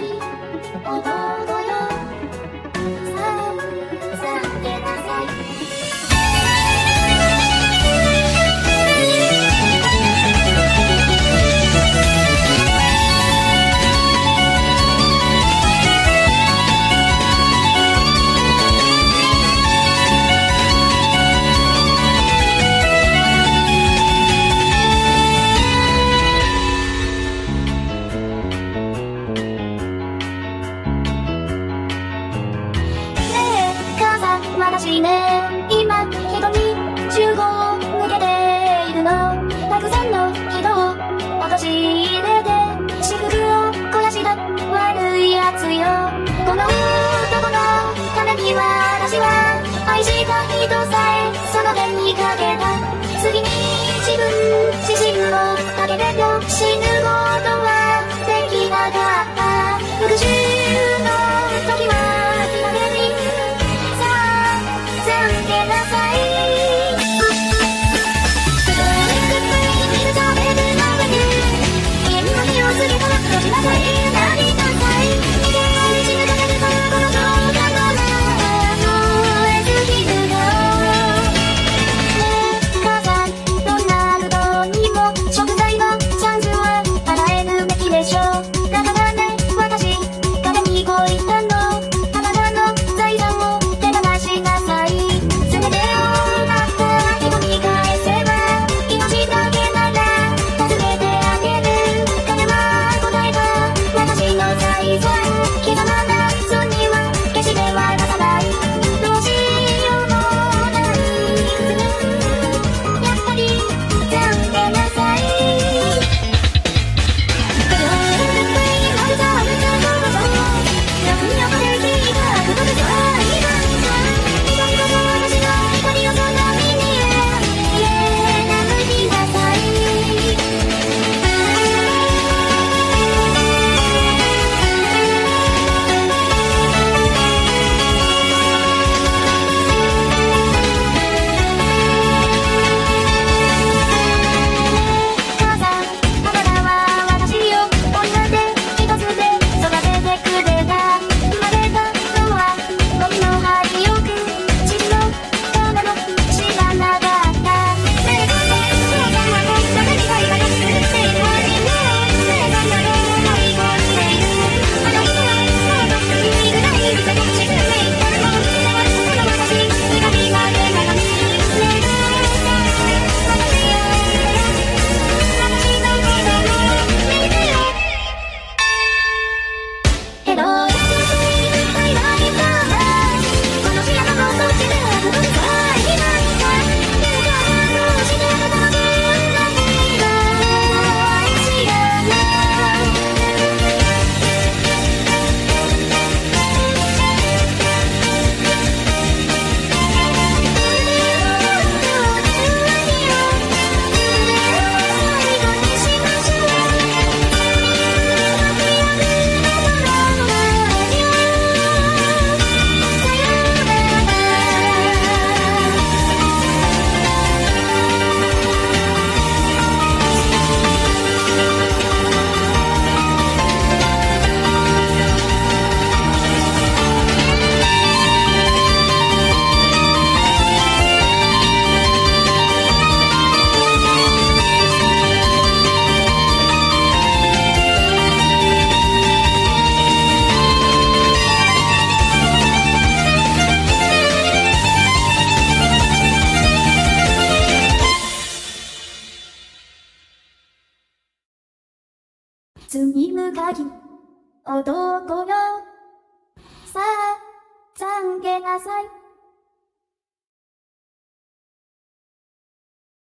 男よ、さあ、叫びなさい。私ね、今人に15を抜けているの。たくさんの人を陥れて私服を肥やした悪いやつよ。この男のために私は愛した人さえその手にかけた。次に自分自身をかけても死ぬことはできなかった。復讐の時は気までに叫びなさい。すごいくっついにいる壁の上に家には手をつけたら閉じなさい。なりなさい。逃げに死ぬかけるとこの動画の燃え尽きるよ。ねえ母さん、ドナルドにも食材のチャンスは与えるべきでしょう。だからね、私彼にこう言ったの。あなたの財産を手放しなさい。全てを奪った人に返せば命だけなら助けてあげる。彼は答えた。私の財産刻まな罪は決して渡さない。どうしようもないですね。やっぱり叫びなさい。黒いまぶたはむちゃころぞ。楽に横で聞いた悪魔ではいないさ。二度と私の光をその身に殴りなさい。母さん、あなたは私を女手一つで育ててくれた。生まれたのはゴミの針よく父のためも知らなかった。ねえ母さん、父さんはこんなに大変なことしているのにね。ねえそんなの思い込んでいる。あの人はもっと君ぐらい嘘をしていたの。でもその私にがみが出ないのに。ねえ私よ、私のことも見てよ。けど優しいみたいな人はこの視野のそっちではどうかいないか。だからどうしてまた負けないの。愛し合うの。罪深き男よ、さあ、懺悔なさい。